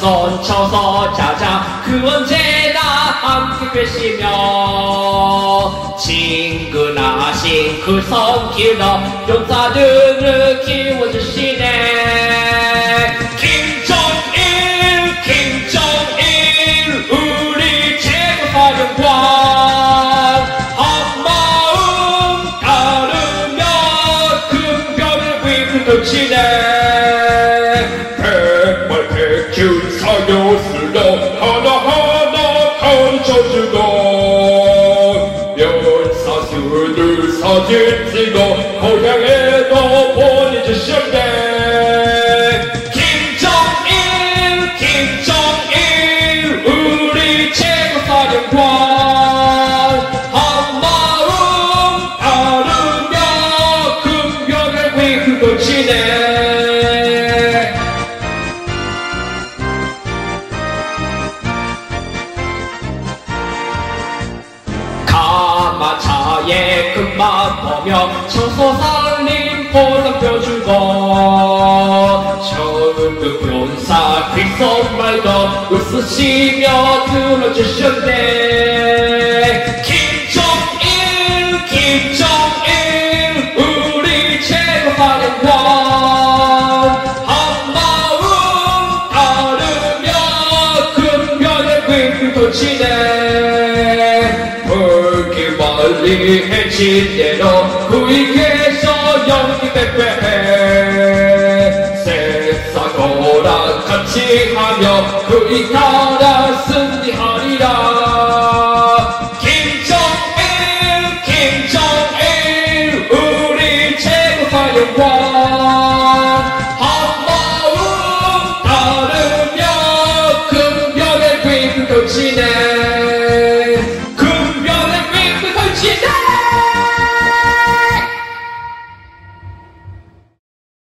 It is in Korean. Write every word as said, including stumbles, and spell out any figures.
손 쳐서 자자 그 언제나 함께 계시며 친근하신 그 손길로 용사들을 키워주시네. 김정일 김정일 우리 최고사령관 한마음 따르며 금별을 위그덕치네. 백발백중 사교수로 하나하나 가르쳐주고 면사수들 사진 찍어 고향에도 보내주셨네. 김정일 김정일 우리 최고사령관 한마음 따르며 금병을 위그덕치네. 가마차에 금만 보며 청소살림 보람펴주고 전국연사 귓속말도 웃으시며 들어주셨네. 김정일 김정일 우리 최고사령관 한마음 따르며 금별의 위그덕치네. 멀리 해친 대로 구익에서 연기 빼빼해 새싹고랑 같이 하며 그이 따라